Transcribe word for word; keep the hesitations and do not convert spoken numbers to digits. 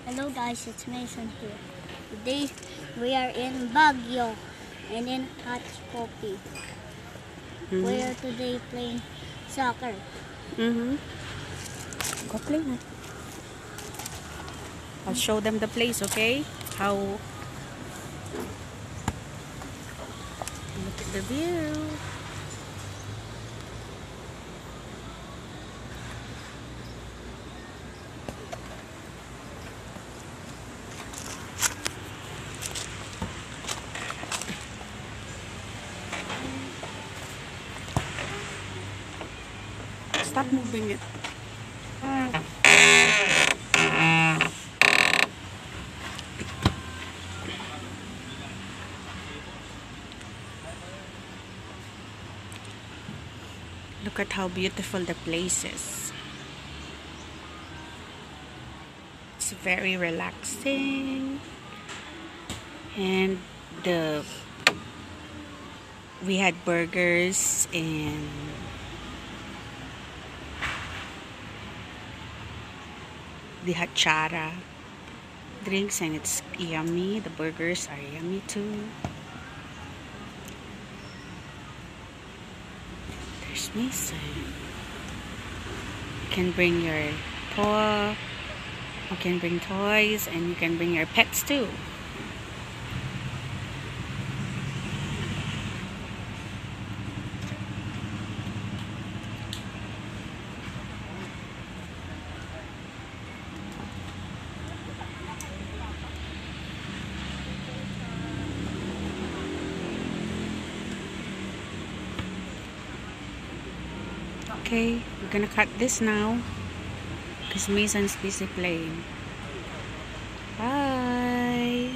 Hello guys, it's Mason here. Today we are in Baguio and in Hot Coffee. Mm-hmm. We are today playing soccer. Mm-hmm. Go play na. I'll show them the place, okay? How... Look at the view. Stop moving it. Look at how beautiful the place is. It's very relaxing. And the we had burgers and the hachara drinks, and it's yummy. The burgers are yummy too. There's Mason. You can bring your toy, you can bring toys, and you can bring your pets too. Okay, we're gonna cut this now because Mason's busy playing. Bye.